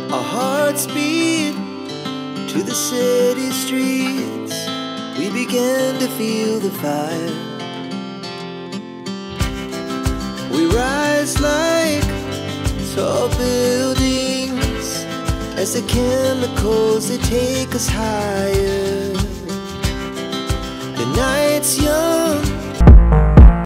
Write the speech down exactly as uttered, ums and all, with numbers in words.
Our hearts beat to the city streets. We began to feel the fire. We rise like tall buildings as the chemicals, they take us higher. The night's young,